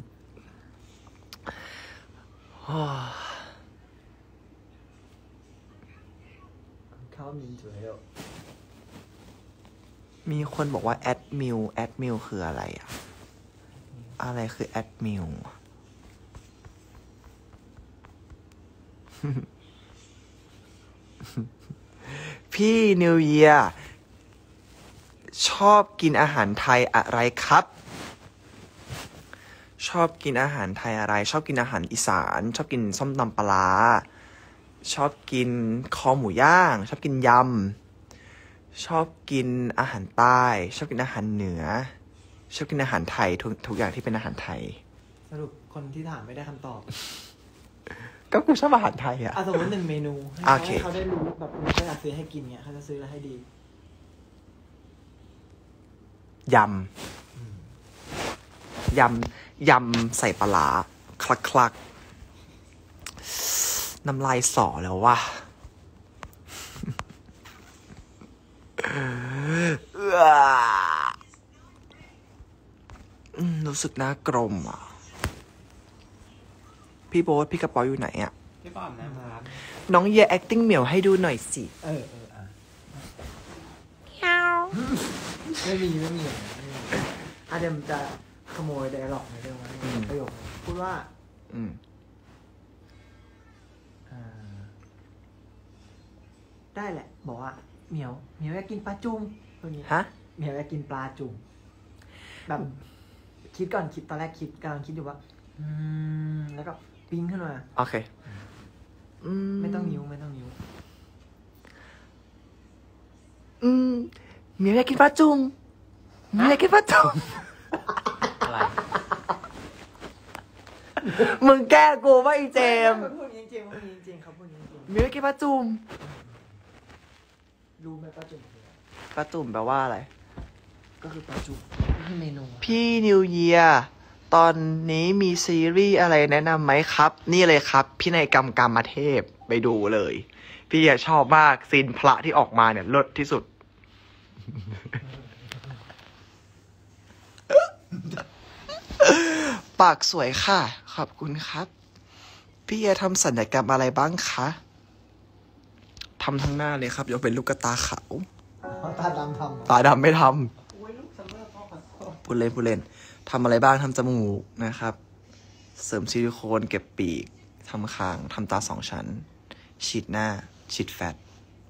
เข้ามินจูเฮลมีคนบอกว่าแอดมิวแอดมิวคืออะไรอะอะไรคือแอดมิว พี่นิวเยียชอบกินอาหารไทยอะไรครับ ชอบกินอาหารไทยอะไร ชอบกินอาหารอีสาน ชอบกินส้มตำปลาร้าชอบกินคอหมูย่าง ชอบกินยำชอบกินอาหารใต้ ชอบกินอาหารเหนือ ชอบกินอาหารไทยทุกทุกอย่างที่เป็นอาหารไทยสรุปคนที่ถามไม่ได้คำตอบก็กูชอบอาหารไทยอ่ะอ่ะสมมติหนึ่งเมนูให้โอเคให้เขาได้รู้แบบเขาอยากซื้อให้กินเงี้ยเขาจะซื้ออะไรให้ดียำ ยำ ยำใส่ปลาร้าคลักคลักน้ำลายสอแล้วว่ะเอื้ออืมรู้สึกหน้ากลมอ่ะ พี่โบ๊ทพี่กระเป๋าอยู่ไหนอ่ะพี่ป้อมนะครับน้องเยีย acting เหมียวให้ดูหน่อยสิเออเอออ่ะเฮาไม่มีไม่มีไม่มีอ่ะเดี๋ยวมันจะขโมยไดอะล็อกในเรื่องว่าประโยคพูดว่าอืมอ่าได้แหละ บอกว่าเหมียวเหมียวอยากกินปลาจุ่มตัวนี้ฮะเหมียวอยากกินปลาจุ่มแบบคิดก่อนคิดตอนแรกคิดกำลังคิดอยู่ว่า อืมแล้วก็ปิ้งขึ้นมาโอเค อืไม่ต้องนิ้วไม่ต้องนิ้วอืมเหมียวอยากกินปลาจุ่มเหมียวอยากกินปลาจุ่มอะไรมึงแกล้งกูว่าอีเจมส์เขาพูดจริงๆเขาพูดจริงๆเขาพูดจริงเหมียวอยากกินปลาจุ่มๆรู้ไหมปลาจุ่มคืออะไรปลาจุ่มแปลว่าอะไรก็คือปลาจุ่มก็คือเมนูอะพี่นิวเยียร์ตอนนี้มีซีรีส์อะไรแนะนำไหมครับ นี่เลยครับ พี่นายกรรมกรรมเทพไปดูเลย พี่อะชอบมากซีนพระที่ออกมาเนี่ยเลิศที่สุด ปากสวยค่ะ ขอบคุณครับ พี่เอทำศัลยกรรมอะไรบ้างคะทำทั้งหน้าเลยครับยกเป็นลูกตาขาวอ๋อตาดำทำเหรอตาดำไม่ทโอ้ยลูกซัมเมอร์พ่อขอโทษำพูดเล่นพูดเล่นทำอะไรบ้างทำจมูกนะครับ เสริมซิลิโคนเก็บปีกทำคางทำตาสองชั้น ฉีดหน้า ฉีดแฟต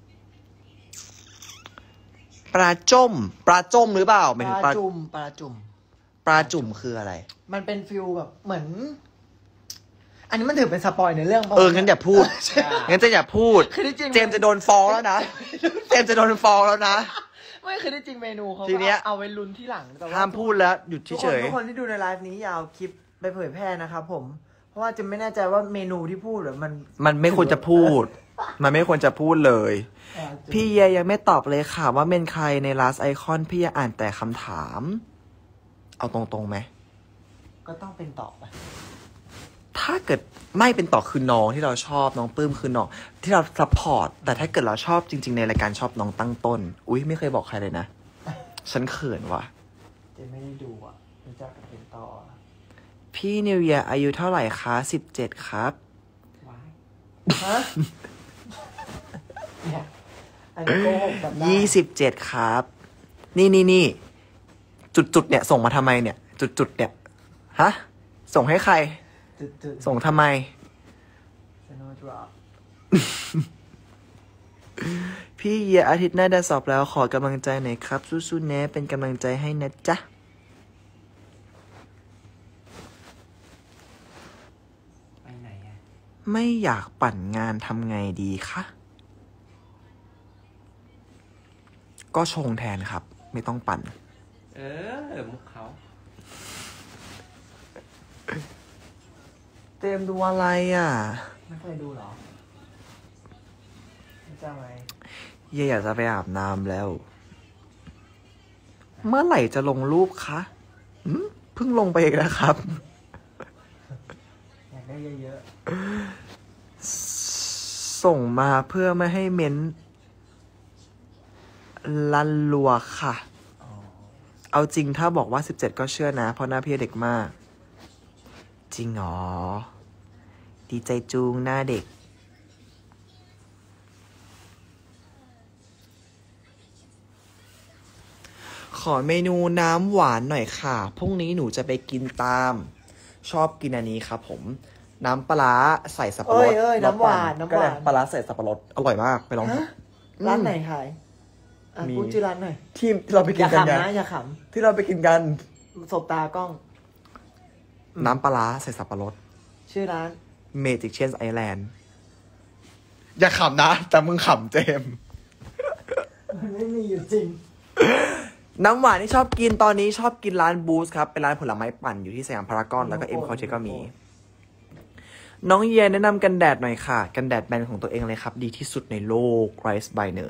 ปลาจ้มปลาจ้มหรือเปล่าหมายปถึงลาปลาจุ่มปลาจุ่มปลาจุ่มคืออะไรมันเป็นฟิลแบบเหมือน อันนี้มันถือเป็นสปอยในเรื่องปะเออ งั้นอย่าพูด งั้นจะอย่าพูดคือที่จริงเจมส์จะโดนฟ้องแล้วนะ เจมส์จะโดนฟ้องแล้วนะไม่คือที่จริงเมนูเขาทีเนี้ยก็เอาไว้ลุ้นที่หลังแต่ว่าห้ามพูดแล้วหยุดทุกคเฉนยทุกคนที่ดูในไลฟ์นี้อย่าเอาคลิปไปเผยแพร่นะครับผม เพราะว่าจะไม่แน่ใจว่าเมนูที่พูดหรือมันๆมันไม่ควรจะพูด มันไม่ควรจะพูดเลยเออพี่เยยังไม่ตอบเลยค่ะว่าเป็นใครใน last icon พี่ยอ่านแต่คำถาม เอาตรงๆไหมก็ต้องเป็นต่อไปถ้าเกิดไม่เป็นต่อคือน้องที่เราชอบน้องปลื้มคือน้องที่เราซัพพอร์ตแต่ถ้าเกิดเราชอบจริง ๆ ในรายการชอบน้องตั้งต้น อุ้ยไม่เคยบอกใครเลยนะ ฉันเขินว่ะเจไม่ได้ดูอ่ะรู้จักกับเป็นต่อพี่นิวเยียอายุเท่าไหร่คะสิบเจ็ดครับว้ายฮะเนี่ยอันนี้โกหกแบบได้ยี่สิบเจ็ดครับ นี่นี่นี่จุดจุดๆเนี่ย ส่งมาทำไมเนี่ย จุดจุดๆเนี่ย ฮะ ส่งให้ใครจุดจุดส่งทำไมสโนว์ดรอปพี่เยียอาทิตย์หน้าได้สอบแล้วขอกำลังใจหน่อยครับ สู้ๆแนะเป็นกำลังใจให้นะจ๊ะไปไหนอะไม่อยากปั่นงานทำไงดีคะก็ชงแทนครับ ไม่ต้องปั่นเออ มุกเขาเตรียมดูอะไรอ่ะไม่เคยดูเหรอไม่จำไหมเยียอยากจะไปอาบน้ำแล้ว เมื่อไหร่จะลงรูปคะหืมเพิ่งลงไปเองนะครับอยากได้เยอะส่งมาเพื่อไม่ให้เม้นลันลัวค่ะๆอ๋อเอาจริงถ้าบอกว่าสิบเจ็ดก็เชื่อนะ เพราะหน้าพี่เด็กมาก จริงเหรอ ดีใจจูงหน้าเด็ก ขอเมนูน้ำหวานหน่อยค่ะพรุ่งนี้หนูจะไปกินตาม ชอบกินอันนี้ครับผม น้ำปลาร้าใส่สับปะรเอ้ดยเอ้ยน้ำหวานน้ำหวานก็ได้ปลาร้าใส่สับปะรดอร่อยมากไปลองฮะอืมร้านไหนขายอ่ะมีพูดชื่อร้านหน่อยที่ที่เราไปอกินย่ากันไงขำนะอย่าขที่เราไปกินกันำสบตากล้องน้ำปลาร้าใส่สับปะรดชื่อร้าน Magic Change Island อย่าขำนะ แต่มึงขำเจมส์มันไม่มีอยู่จริงน้ำหวานที่ชอบกินตอนนี้ชอบกินร้านบูสครับ เป็นร้านผลไม้ปั่นอยู่ที่สยามพารากอนแล้วก็เอ็มคอร์เทก็มีน้องเยียแนะนำกันแดดหน่อยค่ะ กันแดดแบรนด์ของตัวเองเลยครับ ดีที่สุดในโลก Rice by Ner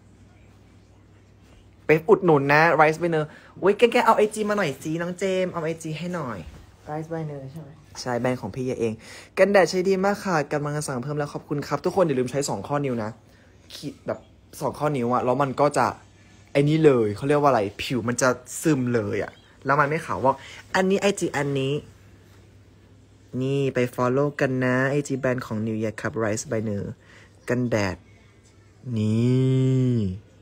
ไปอุดหนุนนะ Rice by Ner อุ้ยแกๆเอาไอจีมาหน่อยสิน้องเจมเอาไอจีให้หน่อย Rice by Ner ใช่ไหมใช่แบรนด์ของพี่เยียเอง กันแดดใช้ดีมากค่ะกำลังจะสั่งเพิ่มแล้วขอบคุณครับ ทุกคนอย่าลืมใช้สองข้อนิ้วนะขีดแบบสองข้อนิ้วอะแล้วมันก็จะไอ้นี้เลยเขาเรียกว่าอะไรผิวมันจะซึมเลยอะแล้วมันไม่ขาวว่าอันนี้ไอจีอันนี้นี่ไป follow กันนะ ไอ จี แบรนด์ของ New Year ครับ Rice by Ner กันแดดนี่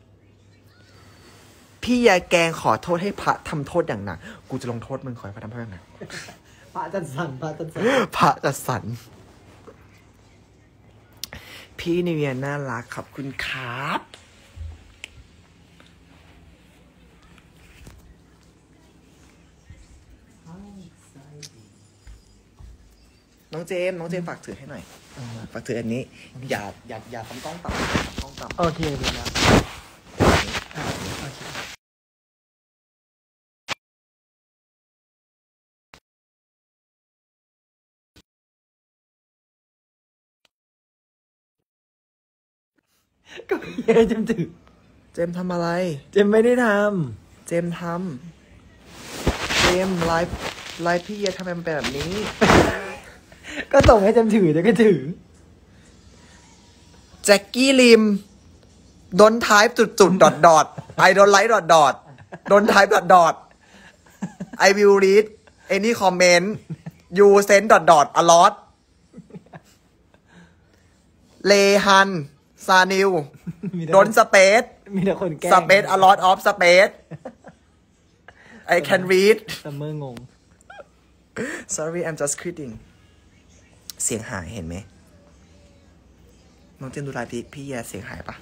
พี่ยาแกงขอโทษให้พระทำโทษอย่างหนักกูจะลงโทษมึงขอให้พระทำโทษอย่างหนักพระจัดสรรพระจัดสรรพระจัดสรรพี่ New Year น่ารักขอบคุณครับน้องเจมส์น้องเจมส์ฝากถือให้หน่อยฝากถืออันนี้ อย่าอย่าอย่าทำกล้องต่ำทำกล้องต่ำโอเคเลยนะอ่าโอเคก็เย้เจมส์ถือเจมส์ทำอะไรเจมส์ไม่ได้ทเจมส์ทำเจมส์ไลฟ์ไลฟ์พี่เยทำไมมันเป็นแบบนี้ำก็ส่งให้เจมส์ถือเดี๋ยวก็ถือแจ็คกี้ริมโดนท้ายจุดจุดดอดดอดไอโดนไลท์ดอดดอดโดนท้ายดอดดอดไอวิลรีดเอนี่คอมเมนต์ยูเซนดอดดอดอลอตเลฮันซานิวมีแต่โดนสเปซมีแต่คนแกล้งสเปซอลอตออฟสเปซ I can read ซัมเมอร์งง sorry I'm just kidding เสียงหายเห็นไหมน้องเจนดูไลฟ์พี่พี่แย่เสียงหายปะ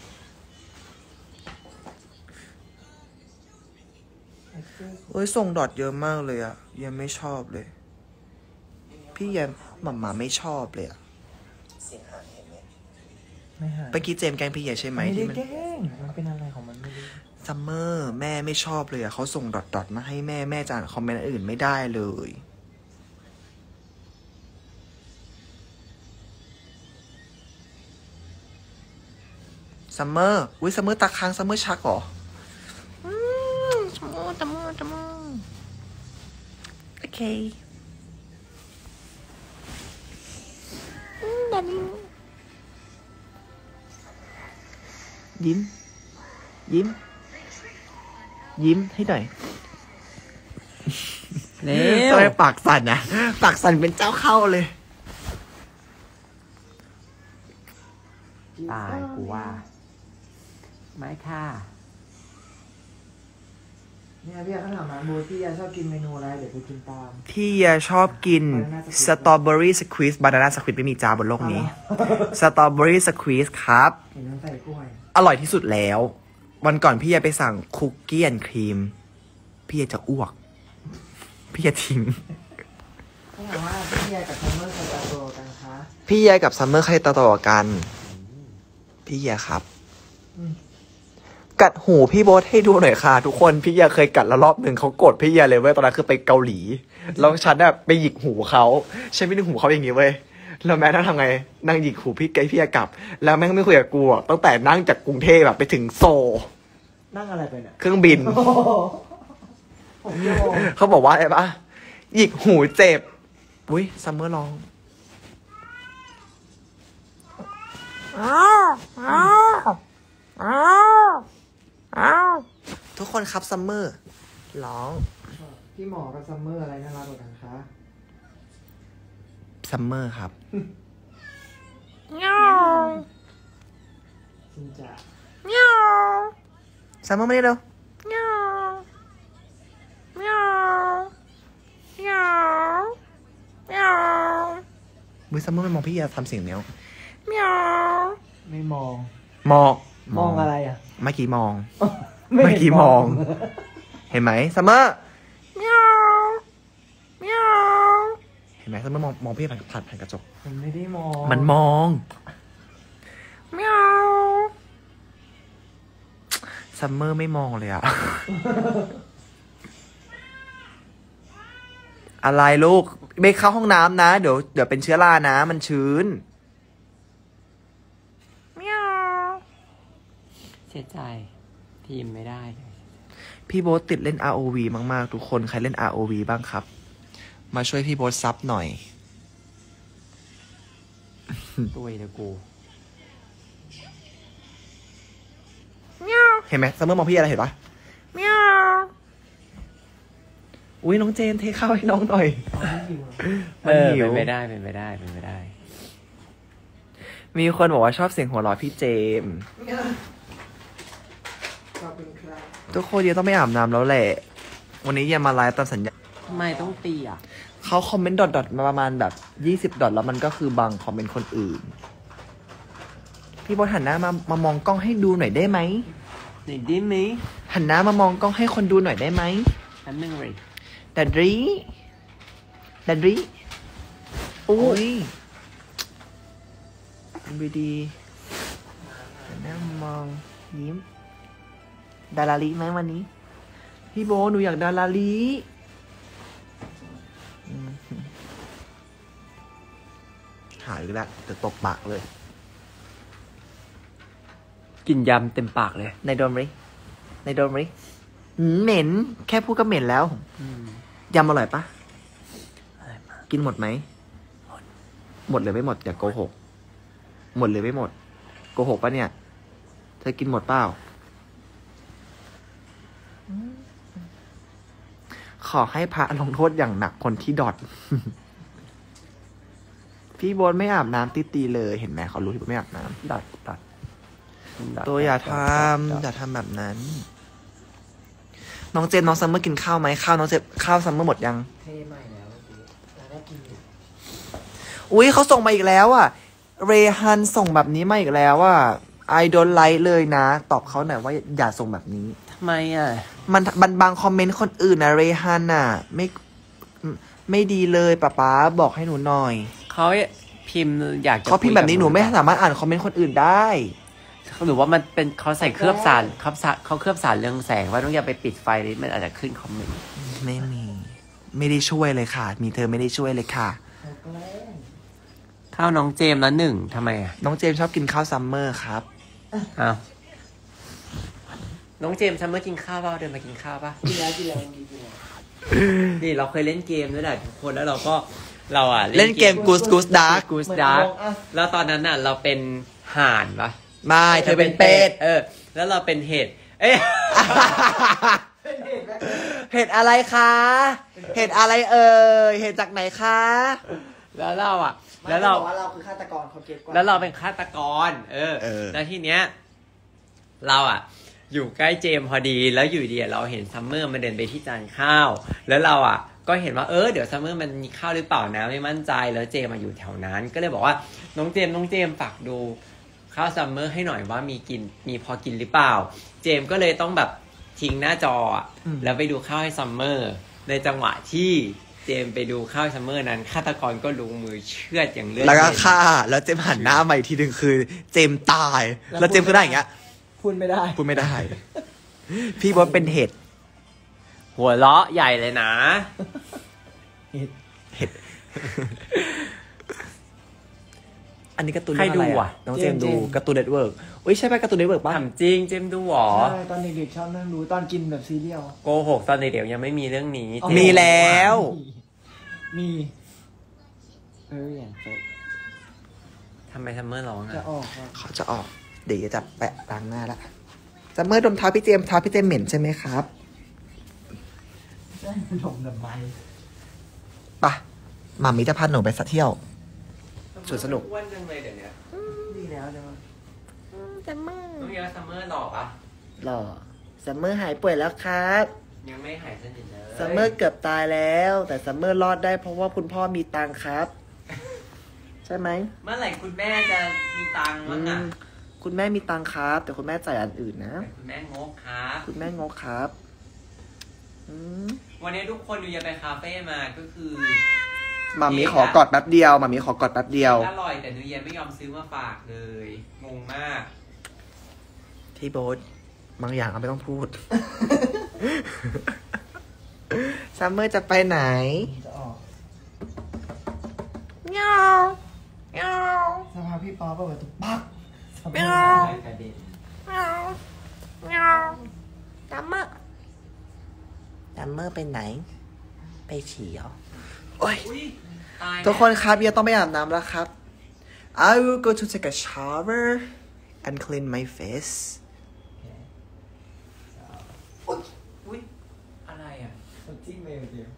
เอ้ยส่งดอทเยอะมากเลยอะยังไม่ชอบเลย พี่แยมหม่ามาไม่ชอบเลยอะเสียงหายเห็นไหมไม่หายเมื่อกี้เจมส์แกล้งพี่แยใช่ไหมไม่ได้ที่มันแกล้งมันเป็นอะไรของมันไม่รู้ซัมเมอร์แม่ไม่ชอบเลยอะเขาส่งดอทดอทมาให้แม่แม่จะอ่านคอมเมนต์อื่นไม่ได้เลยซัมเมอร์อุ้ยซัมเมอร์ตาค้างซัมเมอร์ชักเหรออืมตะมูตะมูตะมูโอเคอืมดันยิ้ม ยิ้ม ยิ้มให้หน่อยเร็ทำวไมปากสั่นนะปากสั่นเป็นเจ้าเข้าเลยตายกูว่า ไม่ค่ะเนี่ยพี่เขาถามมาโบที่ยาชอบกินเมนูอะไรเดี๋ยวไปกินตามพี่ยาชอบกินสตรอเบอรี่สควีสบานาน่าสควีสไม่มีจ้าบนโลกนี้สตรอเบอรี่สควีสครับเห็นมันใส่กล้วยอร่อยที่สุดแล้ว วันก่อนพี่ยาไปสั่งคุกกี้แอนด์ครีม พี่ยาจะอ้วก พี่ยาทิ้งเขาถามว่าพี่ยากับซัมเมอร์ใครจะโตกันคะพี่ยากับซัมเมอร์ใครต่อๆกัน พี่ยาครับ กัดหูพี่โบ๊ทให้ดูหน่อยค่ะ ทุกคนพี่ยาเคยกัดแล้วรอบหนึ่งเขาโกรธพี่ยาเลยเว้ยตอนนั้นคือไปเกาหลีแล้วฉันแบบไปหยิกหูเขาฉันไม่ดึงหูเขาอย่างงี้เว้ยแล้วแม่นั่งทำไงนั่งหยิกหูพี่ไกพี่ยากลับ แล้วแม่งไม่คุยกับกูอะตั้งแต่นั่งจากกรุงเทพแบบไปถึงโซลนั่งอะไรไปเนี่ยเครื่องบินโอ้โหผมโยงเขาบอกว่าอะไรปะหยิกหูเจ็บอุ้ยซัมเมอร์ร้องอ้าวอ้าวอ้าวอ้าวทุกคนครับซัมเมอร์ร้องพี่หมอกับซัมเมอร์อะไรน่ารักกว่ากันคะซัมเมอร์ครับเงี้ยวจริงจ้ะเงี้ยวซัมเมอร์ไม่ได้เร็วเงี้ยวเงี้ยวเงี้ยวเงี้ยวอุ้ยซัมเมอร์ไม่มองพี่ยาทำเสียงเนี้ยเงี้ยวไม่มองมองมองอะไรอ่ะเมื่อกี้มองเห็นเมื่อกี้มอง เห็นไหมซัมเมอร์เงี้ยวเงี้ยวเห็นไหมซัมเมอร์มองมองพี่ผ่านผ่านผ่านกระจกผมไม่ได้มองมันมองเงี้ยวซัมเมอร์ไม่มองเลยอะอะไรลูกไม่เข้าห้องน้ำนะเดี๋ยวเดี๋ยวเป็นเชื้อรานะมันชื้นเสียใจทีมไม่ได้เลยพี่โบ๊ทติดเล่น อาร์ โอ วี มากๆทุกคนใครเล่น อาร์ โอ วี บ้างครับมาช่วยพี่โบ๊ทซับหน่อยตุยนะกูเห็นไหมซัมเมอร์มองพี่อะไรเห็นปะอุ้ยน้องเจนเทข้าวให้น้องหน่อยเออเป็นไปได้เป็นไปได้เป็นไปได้มีคนบอกว่าชอบเสียงหัวเราะพี่เจมส์ขอบคุณครับทุกคนเดี๋ยวต้องไม่อาบน้ำแล้วแหละ วันนี้อย่ามาไลฟ์ตามสัญญาทำไมต้องตีอ่ะเขาคอมเมนต์ดอทๆมาประมาณแบบยี่สิบดอทแล้วมันก็คือบังคอมเมนต์คนอื่น พี่บอลหันหน้ามามามองกล้องให้ดูหน่อยได้ไหมไหนดิมมี่หันหน้ามามองกล้องให้คนดูหน่อยได้ไหมอันนึงเลยดัดรีดัดรีโอ้ยดีดีหันหน้ามองยิ้มดาราลีไหมวันนี้ พี่โบหนูอยากดาราลีอืมหายอีกแล้วจะตบปากเลยกินยำเต็มปากเลยในโดมริในโดมริหืมเหม็น แค่พูดก็เหม็นแล้ว ยำอร่อยปะกินหมดไหม หมดหรือไม่หมดอย่าโกหก หมดหรือไม่หมด โกหกปะเนี่ย เธอกินหมดเปล่า ขอให้พระลงโทษอย่างหนักคนที่ดอด พี่โบนไม่อาบน้ำตีตีเลย เห็นไหมเขารู้ที่โบนไม่อาบน้ำดอดดอดดอดตัวอย่าทดอดำดออดย่าทำแบบนั้น น้องเจนน้องซัมเมอร์กินข้าวไหมข้าวน้องเจนข้าวซัมเมอร์หมดยังเทใหม่แล้วเมื่อกี้แต่ได้กินอยู่อุ้ยเขาส่งมาอีกแล้วอ่ะ เรฮันส่งแบบนี้มาอีกแล้วอ่ะไอดอลไลท์เลยนะ ตอบเขาหน่อยว่าอย่าส่งแบบนี้ทำไมอ่ะมันมันบางคอมเมนต์คนอื่นนะเรฮันน่ะ ไม่ไม่ดีเลยป๊าป๊าบอกให้หนูหน่อยเขาพิมพ์อยากจะเขาพิมพ์แบบนี้หนูไม่สามารถอ่านคอมเมนต์คนอื่นได้หรือว่ามันเป็นเขาใส่เคลือบสารเขาสะเขาเคลือบสารเรืองแสงว่าต้องอย่าไปปิดไฟนิดมันอาจจะขึ้นคอมเมนต์ไม่มี ไม่ได้ช่วยเลยค่ะ มีเธอไม่ได้ช่วยเลยค่ะเขาแกล้งข้าวน้องเจมส์ละหนึ่งทำไมอ่ะน้องเจมส์ชอบกินข้าวซัมเมอร์ครับอ้าวน้องเจมส์ซัมเมอร์กินข้าวเปล่าเดินมากินข้าวป่ะกินแล้วกินแล้วกินแล้วนี่เราเคยเล่นเกมด้วยแหละทุกคนแล้วเราก็เราอ่ะเล่นเกม Goose Goose Dark กูสดาร์กแล้วตอนนั้นน่ะเราเป็นห่านปะไม่เธอเป็นเป็ดเออ แล้วเราเป็นเห็ดเอ้ยเห็ดอะไรคะ เห็ดอะไรเอ่ย เห็ดจากไหนคะแล้วเราอ่ะแล้แล้ว วเราเราว่าเราคือฆาตกรเขาเก็ตกว่าแล้วเราเป็นฆาตกร เออเออแล้วทีเนี้ย เราอ่ะ อยู่ใกล้เจมส์พอดี แล้วอยู่ดีเราเห็นซัมเมอร์มันเดินไปที่จานข้าว แล้วเราอ่ะ ก็เห็นว่า เออ เดี๋ยวซัมเมอร์มันมีข้าวหรือเปล่านะ ไม่มั่นใจ แล้วเจมส์มาอยู่แถวนั้น ก็เลยบอกว่า น้องเจมส์น้องเจมส์ฝากดูข้าวซัมเมอร์ให้หน่อยว่ามีกิน มีพอกินหรือเปล่า เจมส์ก็เลยต้องแบบทิ้งหน้าจออ่ะ แล้วไปดูข้าวให้ซัมเมอร์ ในจังหวะที่เจมส์ไปดูข้าวซัมเมอร์นั้นฆาตกรก็ลงมือเชือดอย่างเลือดแล้วก็เย็นฆ่า แล้วเจมส์หันหน้ามาอีกทีหนึ่งคือ เจมส์ตาย แล้วเจมส์ก็ได้อย่างเงี้ยพูดไม่ได้พูดไม่ได้ พี่บอสเป็นเห็ดหัวเราะใหญ่เลยนะเห็ดเห็ด อันนี้การ์ตูนใครเรื่องอะไรดูอ่ะอะน้องเจมส์ดูการ์ตูนเน็ตเวิร์กอุ้ยใช่ไหมการ์ตูนเน็ตเวิร์กป่ะถามจริงเจมส์ดูหรอใช่ตอนเด็กๆชอบนั่งดูตอนกินแบบซีเรียลโกหกตอนเด็กๆยังไม่มีเรื่องนี้อ๋อเจส์มีแล้วมีเอออย่างจะทำไมซัมเมอร์ร้องจะอ่ะออกอ่ะเขาจะออก เดี๋ยวจะแปะล้างหน้าละจะเมื่อดมเท้าพี่เจมส์เท้าพี่เจมส์เหม็นใช่ไหมครับได้ขนมดอกไม้ไปะหมามิจะพาหนูไปสักเที่ยวสวนสนุกอ้วนจังเลยเดี๋ยวนี้ดีแล้วจะมาแต่มือน้องเยอะซัมเมอร์หล่อปะหล่อซัมเมอร์หายป่วยแล้วครับยังไม่หายสนิทเลยซัมเมอร์เกือบตายแล้ว แต่ซัมเมอร์รอดได้เพราะว่าคุณพ่อมีตังค์ครับ ใช่ไหมเมื่อไหร่คุณแม่จะมีตังค์มั้งอ่ะอืมคุณแม่มีตังค์ครับ แต่คุณแม่จ่ายอันอื่นนะแต่คุณแม่งกครับคุณแม่งกครับอืมวันนี้ทุกคนดูจะไปคาเฟ่มาก็คือหมามีขอกอดแป๊บเดียวหมามีขอกอดแป๊บเดียวอร่อยแต่นูเยียไม่ยอมซื้อมาฝากเลยงงมากที่โบ๊ทบางอย่างเอาไม่ต้องพูด ซัมเมอร์จะไปไหนจะออกครับพี่ป๊อปเปิดประตูปั๊บไม่เอากระเด็นไม่เอาไม่เอาซัมเมอร์ดัมเมอร์ไปไหน ไปฉี่เหรอโอ้ยอุ้ยตายทุกคนครับเบียร์ต้องไปอาบน้ำแล้วครับ I will go to take a shower and clean my face อุ้ยอะไรอ่ะจิ้งเลยเดียว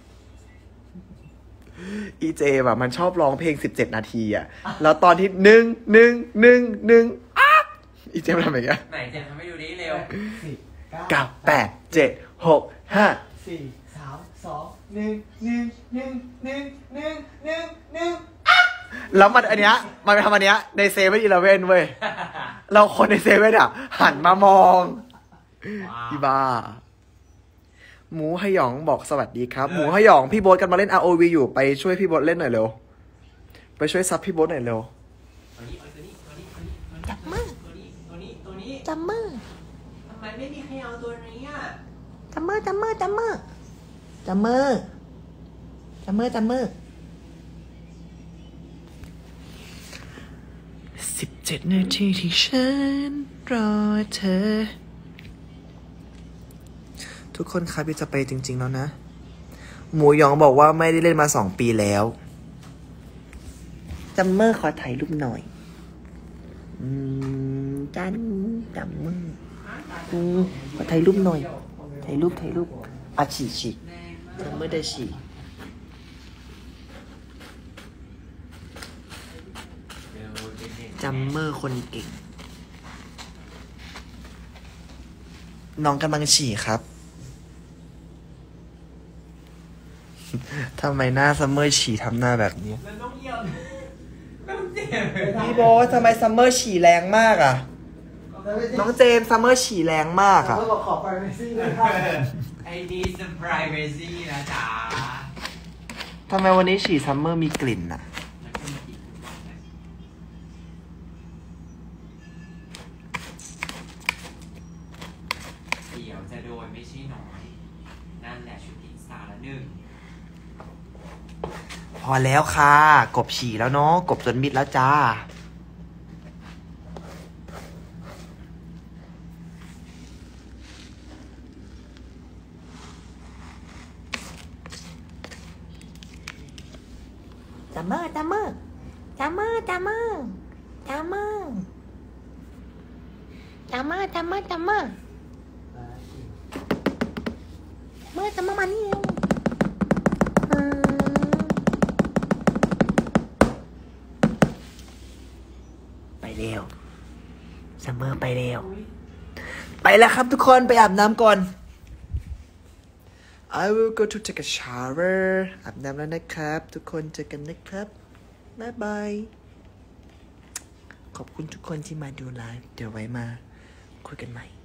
อีเจแบบมันชอบร้องเพลงสิบเจ็ดนาทีอ่ะ แล้วตอนที่หนึ่งหนึ่งหนึ่งหนึ่งอ้าอีเจมันทำอย่างเงี้ยไหนเจมส์ทำให้ดูดิเร็วสิบเก้าแปดเจ็ดหกห้าสี่สามสองหนึ่งหนึ่งหนึ่งหนึ่งหนึ่งหนึ่งหนึ่งแล้วมันอันเนี้ยมันไปทำอันเนี้ยในเซเว่นอีเลฟเว่นเว้ย เราคนในเซเว่นอ่ะ หันมามองว้าวพี่บ้า หมูหยองบอกสวัสดีครับ หมูหยองพี่โบ๊ทกันมาเล่น อาร์ โอ วี อยู่ไปช่วยพี่โบ๊ทเล่นหน่อยเร็ว ไปช่วยซับพี่โบ๊ทหน่อยเร็วตัวนี้เอาตัวนี้ตัวนี้ตัวนี้จับมือตัวนี้ตัวนี้ตัวนี้ซัมเมอร์ทำไมไม่มีใครเอาตัวนี้อ่ะซัมเมอร์ซัมเมอร์ซัมเมอร์ซัมเมอร์ซัมเมอร์ซัมเมอร์สิบเจ็ดนาทีที่ฉันรอเธอ ทุกคนครับพี่จะไปจริง ๆ แล้วนะ หมูหยองบอกว่าไม่ได้เล่นมาสองปีแล้วจัมเมอร์ขอถ่ายรูปหน่อย อืมจันจัมเมอร์อืมขอถ่ายรูปหน่อย ถ่ายรูปถ่ายรูปอ่ะฉี่ฉี่จัมเมอร์ได้ฉี่จัมเมอร์คนเก่ง น้องกำลังฉี่ครับ ทำไมหน้าซัมเมอร์ฉี่ทำหน้าแบบนี้แล้วน้องเยี่ยมน้องเจมส์พี่โบ๊ททำไมซัมเมอร์ฉี่แรงมากอ่ะ น้องเจมส์ซัมเมอร์ฉี่แรงมากอ่ะเขาบอกขอไปไม่ซิ่งเลยครับไอ้นี่สปรายเวซี่นะจ๊ะทำไมวันนี้ฉี่ซัมเมอร์มีกลิ่นอ่ะแล้วก็มีอีกเดี๋ยวจะโดนไม่ใช่น้อย นั่นแหละชุดอินสตาละหนึ่งพอแล้วค่ะ กบฉี่แล้วเนาะ กบจนมิดแล้วจ้าซัมเมอร์ซัมเมอร์ซัมเมอร์ซัมเมอร์ซัมเมอร์ซัมเมอร์ซัมเมอร์ซัมเมอร์เมื่อซัมเมอร์มานี่เร็วอืมไปเร็วซัมเมอร์ไปเร็ว ไปแล้วครับทุกคนไปอาบน้ำก่อน I will go to take a shower อาบน้ำแล้วนะครับ ทุกคนเจอกันนะครับบ๊ายบาย ขอบคุณทุกคนที่มาดูไลฟ์ เดี๋ยวไว้มาคุยกันใหม่